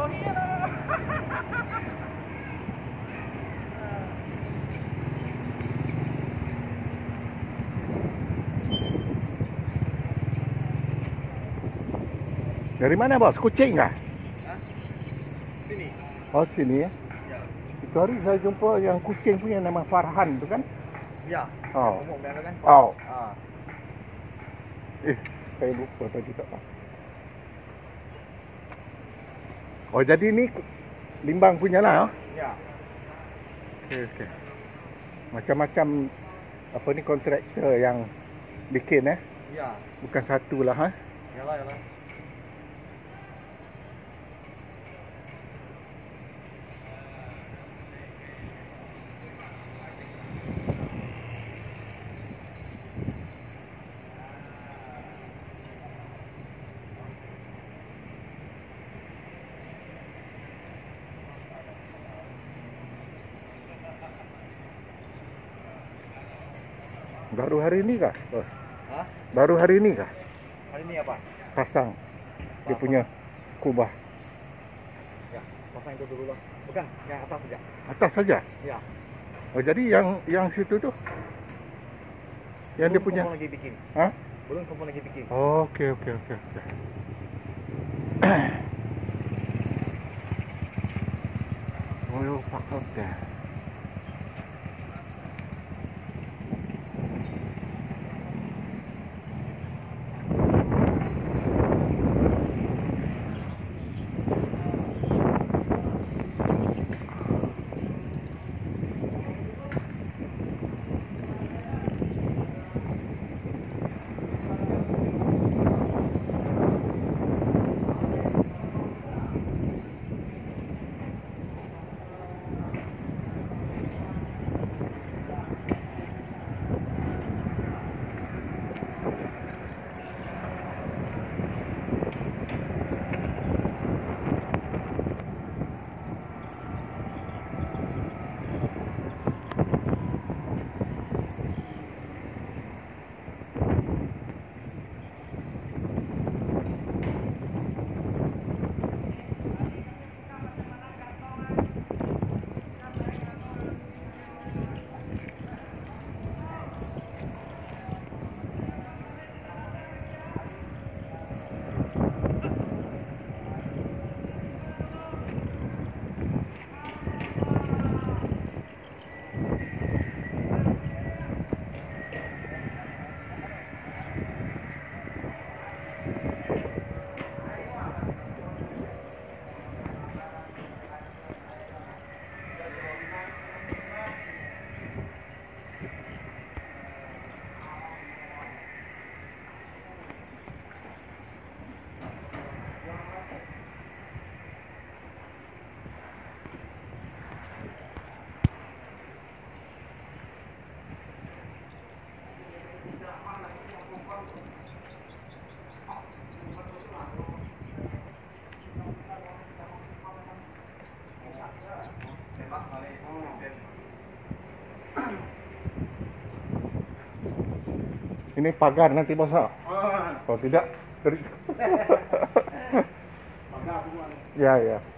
Dari mana bos? Kucing kah? Sini. Oh sini ya? Ya. Itu hari saya jumpa yang kucing punya nama Farhan tu kan? Ya. Oh. Umum dia kan? Oh. Ah. Saya lupa tadi tak tahu. Oh jadi ni Limbang punya lah? Ya. Okey. Macam-macam apa ni kontraktor yang bikin Ya. Bukan satu lah Yalah. Baru hari ni kah bos? Hah? Baru hari ni kah? Hari ni apa? Pasang dia punya kubah. Ya, pasang itu dulu lah. Bukan, yang atas saja. Atas saja? Ya. Oh jadi yang situ tu? Yang Belum dia punya? Belum lagi bikin. Hah? Belum kumpul lagi bikin. Oh, okey. Royal Park Hotel. Ini pagar nanti bos. Kalau tidak, Pagar semua. ya.